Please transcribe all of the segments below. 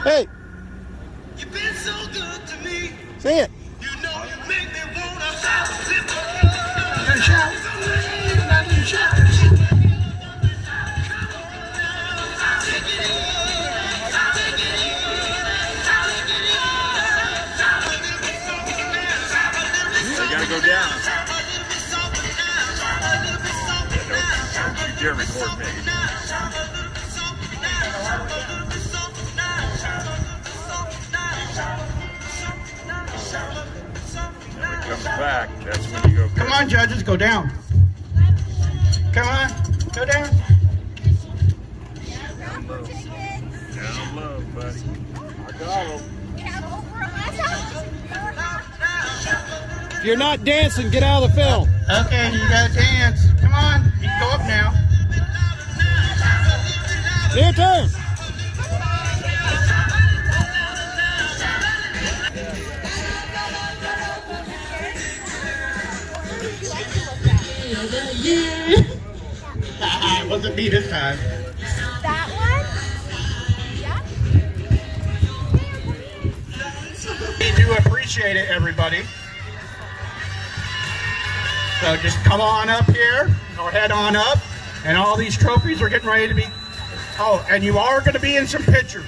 Hey. You've been so good to me. Sing it. You know you make me wanna shout. They gotta go down. Don't you dare record me. When it comes back, that's when you go. Come on, judges, go down. Come on, go down. Down low. Down low, buddy. I got him. If you're not dancing, get out of the film. Okay, you gotta dance. Come on, you can go up now. Your turn. It wasn't me this time. That one? Yeah. We do appreciate it, everybody. So just come on up here, or head on up, and all these trophies are getting ready to be... Oh, and you are going to be in some pictures.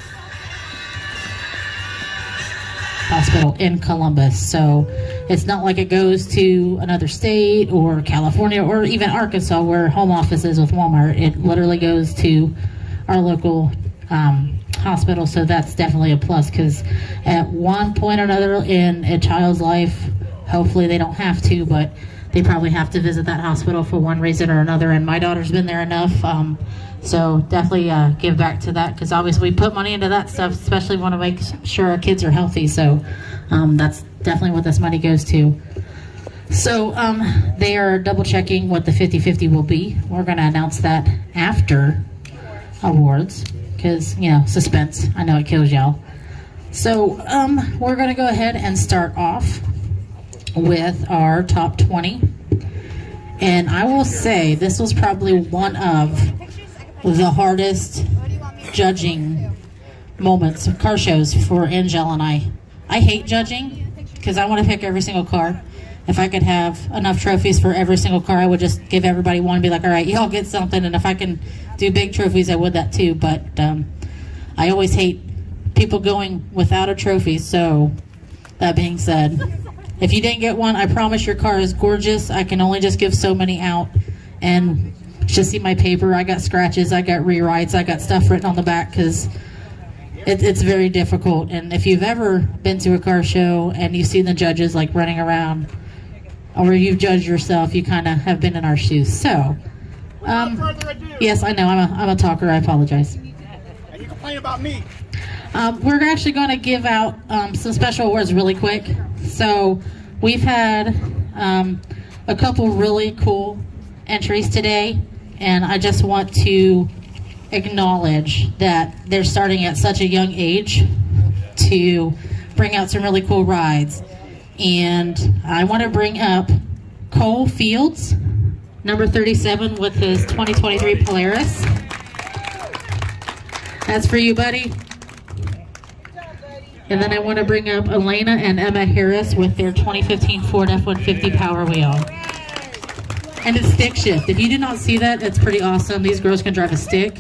Hospital in Columbus, so it's not like it goes to another state or California or even Arkansas where home office is with Walmart. It literally goes to our local hospital, so that's definitely a plus, because at one point or another in a child's life, hopefully they don't have to, but they probably have to visit that hospital for one reason or another, and my daughter's been there enough. So definitely give back to that, because obviously we put money into that stuff, especially want to make sure our kids are healthy. So that's definitely what this money goes to. So they are double checking what the 50-50 will be. We're going to announce that after awards, because, you know, suspense. I know it kills y'all. So we're going to go ahead and start off with our top 20. And I will say this was probably one of the hardest judging moments of car shows for Angel and I. I hate judging because I want to pick every single car. If I could have enough trophies for every single car, I would just give everybody one and be like, all right, y'all get something. And if I can do big trophies, I would that too. But I always hate people going without a trophy. So that being said, if you didn't get one, I promise your car is gorgeous. I can only just give so many out. And just see my paper. I got scratches, I got rewrites, I got stuff written on the back, because it's very difficult. And if you've ever been to a car show and you see the judges like running around, or you've judged yourself, you kind of have been in our shoes. So, yes, I know I'm a talker. I apologize. And you complain about me. We're actually going to give out some special awards really quick. So we've had a couple really cool entries today, and I just want to acknowledge that they're starting at such a young age to bring out some really cool rides. And I want to bring up Cole Fields, number 37, with his 2023 Polaris. That's for you, buddy. And then I want to bring up Elena and Emma Harris with their 2015 Ford F-150 Power Wheel. And it's stick shift. If you did not see that, it's pretty awesome. These girls can drive a stick.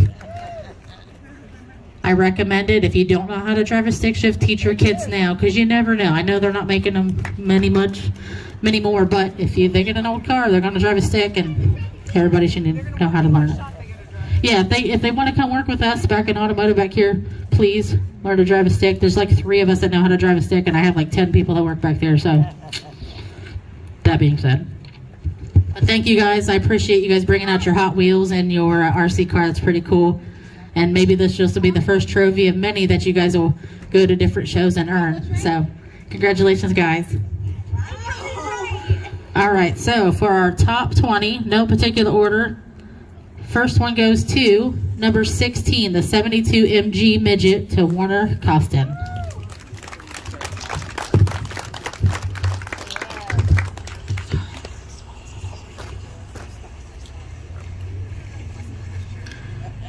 I recommend it. If you don't know how to drive a stick shift, teach your kids now, because you never know. I know they're not making them many more, but if they get an old car, they're going to drive a stick, and everybody should know how to learn it. Yeah, if they want to come work with us back in automotive back here, please learn to drive a stick. There's like 3 of us that know how to drive a stick, and I have like 10 people that work back there. So that being said, but thank you guys. I appreciate you guys bringing out your Hot Wheels and your RC car. That's pretty cool. And maybe this just will be the first trophy of many that you guys will go to different shows and earn. So congratulations, guys. All right, so for our top 20, no particular order, first one goes to number 16, the 72 MG Midget, to Warner Costin.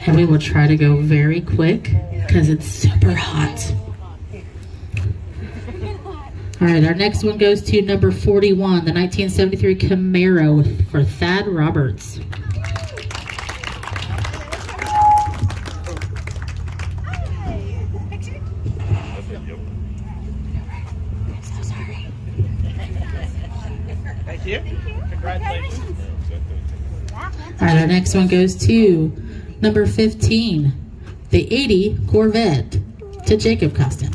And we will try to go very quick because it's super hot. All right, our next one goes to number 41, the 1973 Camaro for Thad Roberts. So sorry. Thank you. Congratulations. All right, our next one goes to number 15, the 80 Corvette to Jacob Costin.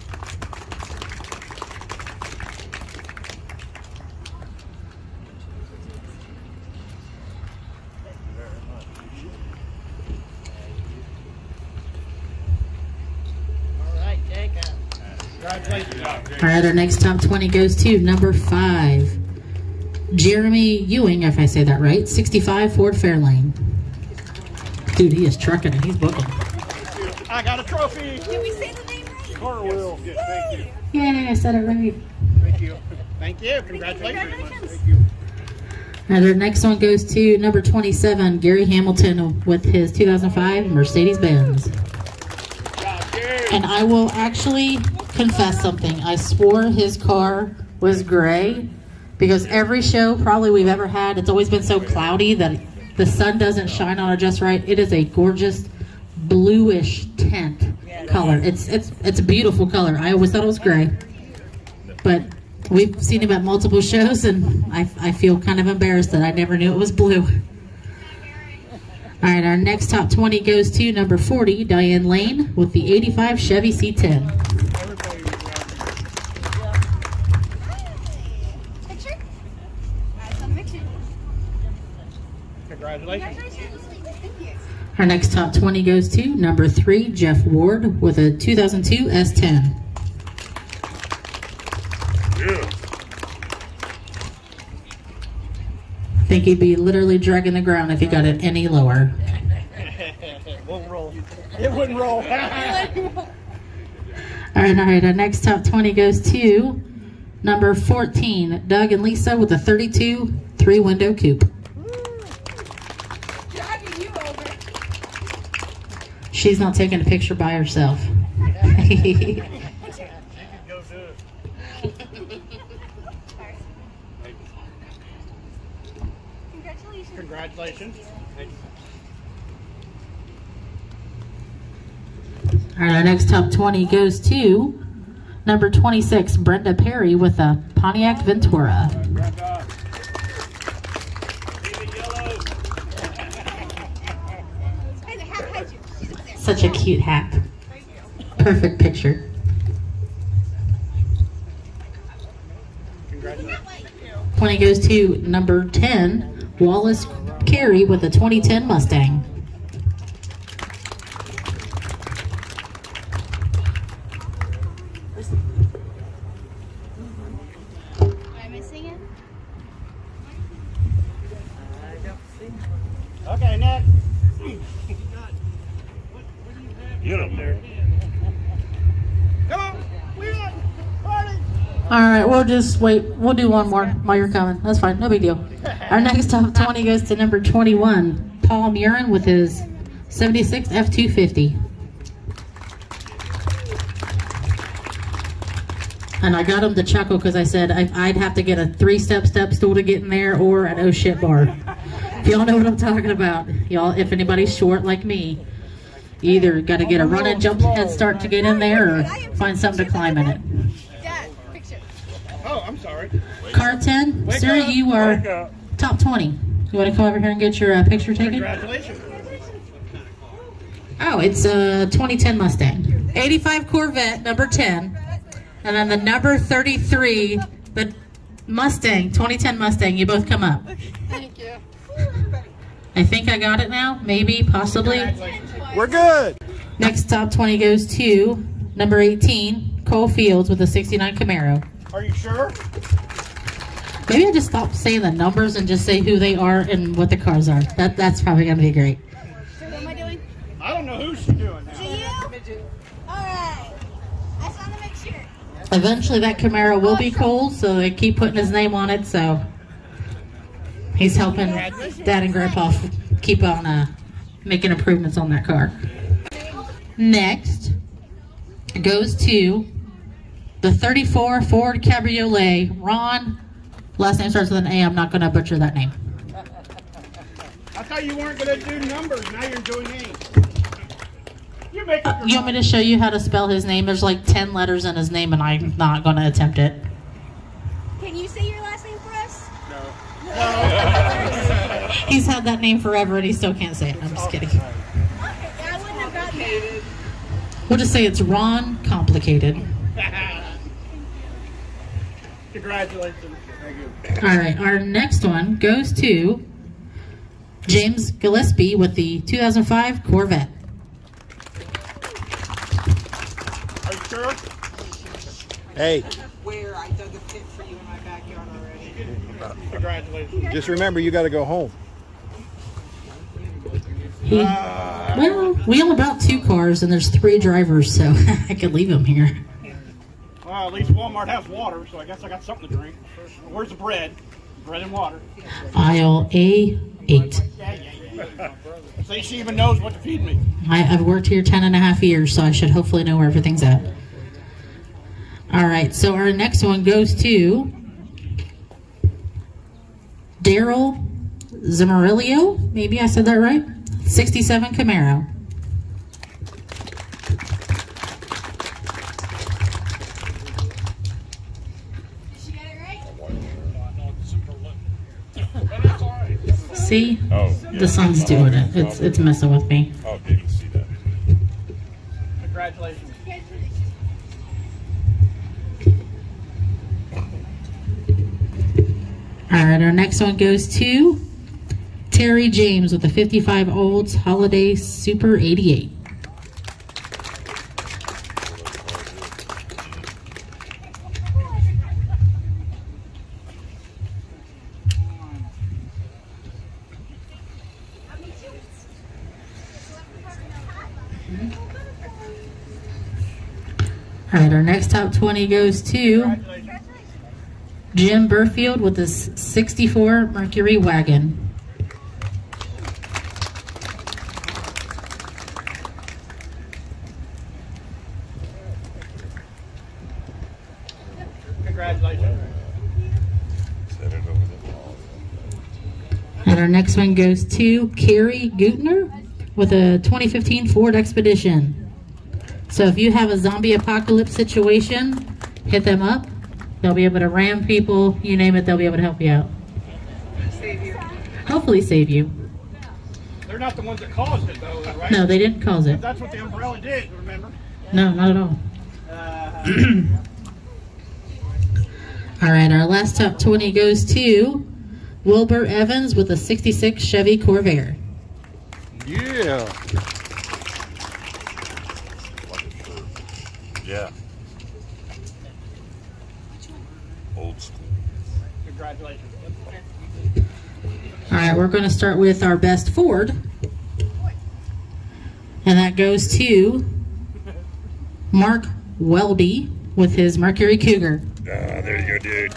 All right, our next top 20 goes to number 5, Jeremy Ewing, if I say that right, 65 Ford Fairlane. Dude, he is trucking it. He's booking. I got a trophy. Did we say the name right? Carl. Yeah, thank you. Yay, I said it right. Thank you. Thank you. Congratulations. Congratulations. Now, our next one goes to number 27, Gary Hamilton with his 2005 Mercedes-Benz. And I will actually confess something. I swore his car was gray because every show probably we've ever had, it's always been so cloudy that the sun doesn't shine on it just right. It is a gorgeous bluish tint color. It's a beautiful color. I always thought it was gray, but we've seen him at multiple shows, and I feel kind of embarrassed that I never knew it was blue. All right, our next top 20 goes to number 40, Diane Lane with the 85 Chevy C10. Picture? Nice on the picture. Congratulations. Thank you. Our next top 20 goes to number 3, Jeff Ward with a 2002 S10. Yeah. I think he'd be literally dragging the ground if he got it any lower. It won't roll. It wouldn't roll. All right, our next top 20 goes to number 14, Doug and Lisa with a 32 3-window coupe. Dragging you over. She's not taking a picture by herself. Congratulations. Congratulations. All right, our next top 20 goes to number 26, Brenda Perry with a Pontiac Ventura. Such a cute hat. Perfect picture. Congratulations. 20 goes to number 10, Wallace Carey with a 2010 Mustang. Am I missing it? Okay, next. Get up there. Come on. We're on. Party. All right, we'll just wait. We'll do one more while you're coming. That's fine. No big deal. Our next top 20 goes to number 21, Paul Murin with his 76 F250. And I got him to chuckle because I said I'd have to get a 3-step step stool to get in there or an oh shit bar. If y'all know what I'm talking about. Y'all, if anybody's short like me, you either got to get a run and jump head start to get in there or find something to climb in it. Dad, picture. Oh, I'm sorry. Car 10, sir, you are top 20. You want to come over here and get your picture taken? Congratulations. Oh, it's a 2010 Mustang. 85 Corvette, number 10. And then the number 33, the Mustang, 2010 Mustang. You both come up. Thank you. I think I got it now. Maybe, possibly. We're good. Next top 20 goes to number 18, Cole Fields with a 69 Camaro. Are you sure? Maybe I just stop saying the numbers and just say who they are and what the cars are. That's probably going to be great. So what am I doing? I don't know who she's doing now. To you? Alright. I just want to make sure. Eventually that Camaro will be Cole's, so they keep putting his name on it, so he's helping Dad and Grandpa keep on making improvements on that car. Next goes to the 34 Ford Cabriolet. Ron, last name starts with an A. I'm not going to butcher that name. I thought you weren't going to do numbers. Now you're doing names. You want me to show you how to spell his name? There's like 10 letters in his name, and I'm not going to attempt it. Can you say your last name for us? No. He's had that name forever, and he still can't say it. I'm just kidding. Okay, I wouldn't have gotten that. We'll just say it's Ron Complicated. Congratulations. Thank you. All right, our next one goes to James Gillespie with the 2005 Corvette. Are you sure? Hey, Where I dug a pit for you in my backyard already. Congratulations. just remember you got to go home. Well, we own about 2 cars, and there's 3 drivers, so I could leave him here. Well, at least Walmart has water, so I guess I got something to drink. Where's the bread? Bread and water. Aisle A8. Yeah. See, she even knows what to feed me. I've worked here 10.5 years, so I should hopefully know where everything's at. All right, so our next one goes to Daryl Zamarillo. Maybe I said that right. 67 Camaro. Did she get it right? See? Oh, The sun's doing it. It's messing with me. Oh, didn't see that. Congratulations. All right, our next one goes to Terry James with the 55 Olds Holiday Super 88. All right, our next top 20 goes to Jim Burfield with his 64 Mercury wagon. Congratulations. Set it over the wall. And our next one goes to Carrie Gutner with a 2015 Ford Expedition. So if you have a zombie apocalypse situation, hit them up. They'll be able to ram people, you name it, they'll be able to help you out. Save you. Hopefully save you. They're not the ones that caused it, though, right? No, they didn't cause it. That's what the umbrella did, remember? No, not at all. All right, our last top 20 goes to Wilbur Evans with a 66 Chevy Corvair. Yeah. Yeah. Old school. Congratulations. All right, we're going to start with our best Ford. And that goes to Mark Welby with his Mercury Cougar. Ah, there you go, dude.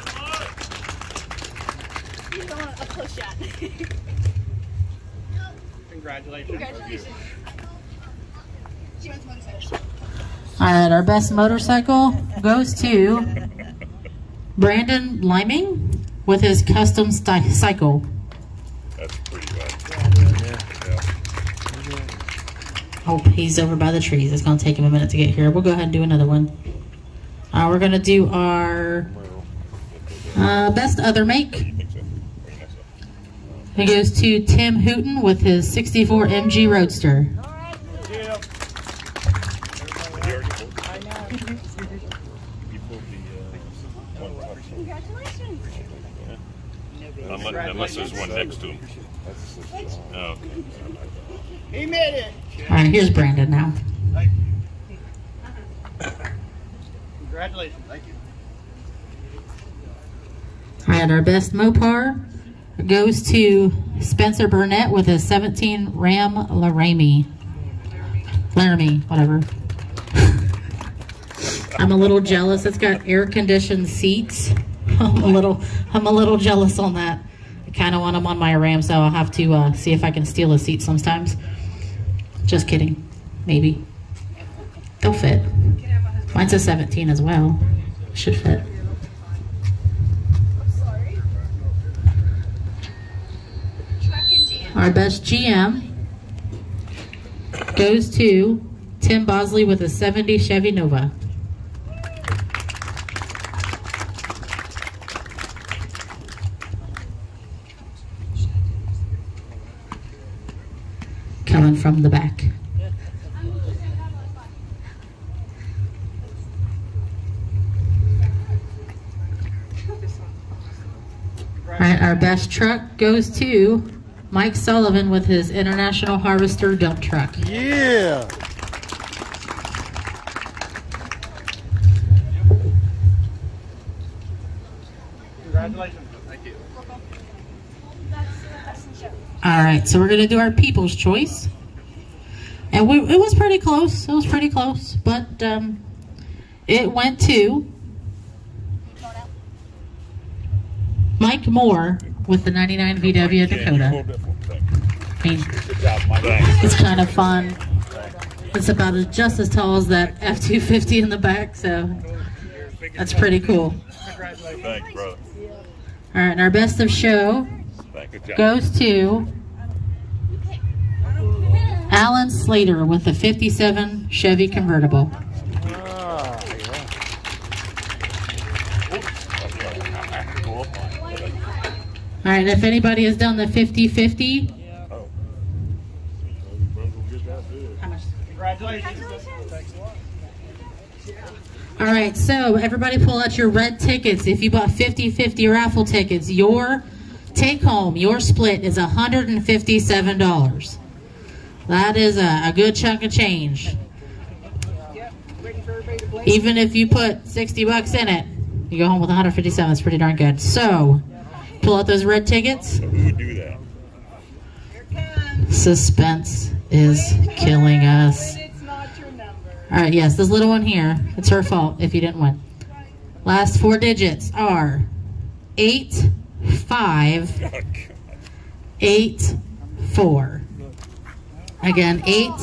You don't want a close shot. Congratulations. Congratulations. She went to one side. All right, our best motorcycle goes to Brandon Liming with his custom cycle. That's pretty bad. Oh, he's over by the trees. It's going to take him a minute to get here. We'll go ahead and do another one. We're going to do our best other make. It goes to Tim Hooton with his 64 MG Roadster. Congratulations. Unless there's one next to him. Oh, okay. He made it. All right, here's Brandon now. Congratulations. Thank you. All right, our best Mopar goes to Spencer Burnett with his 17 Ram Laramie, whatever. I'm a little jealous. It's got air-conditioned seats. I'm a little jealous on that. kind of want them on my Ram, so I'll have to see if I can steal a seat sometimes. Just kidding. Maybe. They'll fit. Mine's a 17 as well. Should fit. Our best GM goes to Tim Bosley with a 70 Chevy Nova. Coming from the back. All right, our best truck goes to Mike Sullivan with his International Harvester dump truck. Yeah. Congratulations. Thank you. All right, so we're going to do our People's Choice. And it was pretty close. It was pretty close. But it went to Mike Moore with the 99 VW Dakota. I mean, it's kind of fun. It's about just as tall as that F-250 in the back, so that's pretty cool. Thanks, brother. All right, and our best of show goes to Alan Slater with the 57 Chevy convertible. All right, if anybody has done the 50-50. Congratulations. All right, so everybody pull out your red tickets. If you bought 50-50 raffle tickets, your take home, your split is $157. That is a good chunk of change. Even if you put 60 bucks in it, you go home with 157. It's pretty darn good. So, pull out those red tickets. Who would do that? Suspense is killing us. All right, yes, this little one here, it's her fault if you didn't win. Last 4 digits are 8584. Again,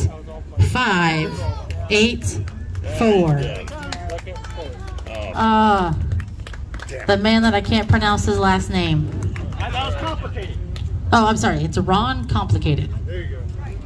8584. The man that I can't pronounce his last name. That was complicated. Oh, I'm sorry. It's Ron Complicated. There you go.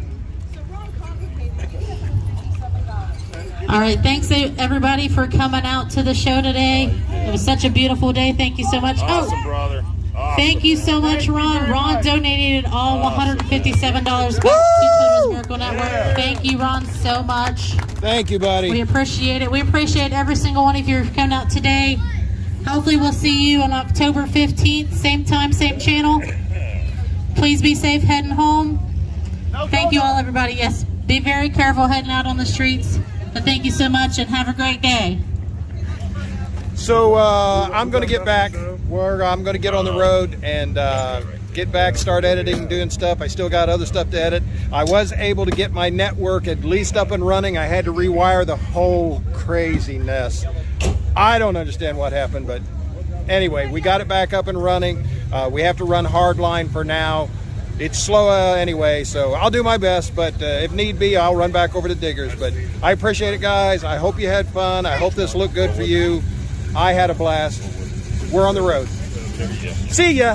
All right. Thanks, everybody, for coming out to the show today. It was such a beautiful day. Thank you so much. Awesome, brother. Awesome. Thank you so much, Ron. Ron donated all $157 back to Children's Miracle Network. Thank you, Ron, so much. Thank you, buddy. We appreciate it. We appreciate every single one of you who coming out today. Hopefully we'll see you on October 15th, same time, same channel. Please be safe heading home. Thank you all, everybody. Yes, be very careful heading out on the streets. But thank you so much and have a great day. So I'm going to get back. I'm going to get on the road and get back, start editing, doing stuff. I still got other stuff to edit. I was able to get my network at least up and running. I had to rewire the whole craziness. I don't understand what happened, but anyway, we got it back up and running. We have to run hardline for now. It's slow anyway, so I'll do my best, but if need be, I'll run back over to Diggers. But I appreciate it, guys. I hope you had fun. I hope this looked good for you. I had a blast. We're on the road. See ya.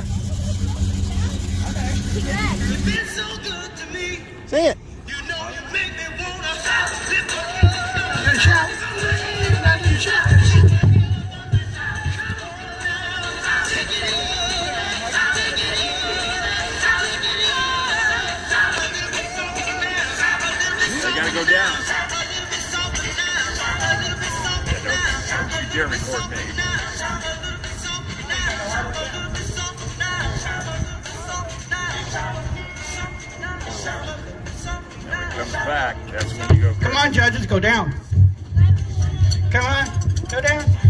You've been so good to me. See it. You know you make me wanna shout. They gotta go down. Jeremy Courtney. Comes back, that's when you go. Come on, judges, go down. Come on, go down.